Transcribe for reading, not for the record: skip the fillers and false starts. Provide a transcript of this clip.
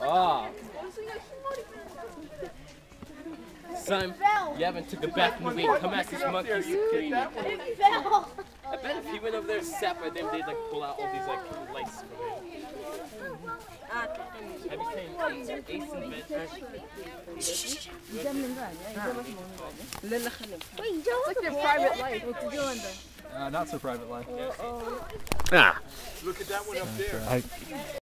Oh. Son, you haven't took a bath in a week. Come ask these monkeys to clean it. It fell. I bet if he went over there and sat by them, they'd like pull out all these like lights from him. Have you seen Ace and It's like your private life. What you doing there? Not so private life. Ah. Look at that one up there.